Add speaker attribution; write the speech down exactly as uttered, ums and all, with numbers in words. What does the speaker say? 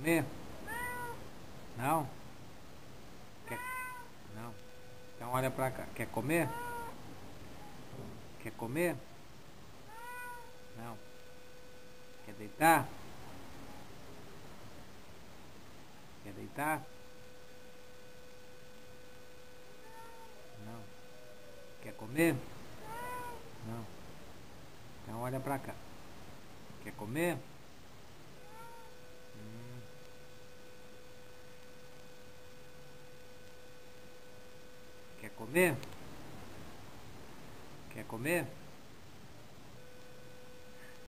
Speaker 1: comer? Não? Quer... Não. Então olha pra cá. Quer comer? Quer comer? Não. Quer deitar? Quer deitar? Não. Quer comer? Não. Então olha pra cá. Quer comer? Hum. Quer comer? Quer comer?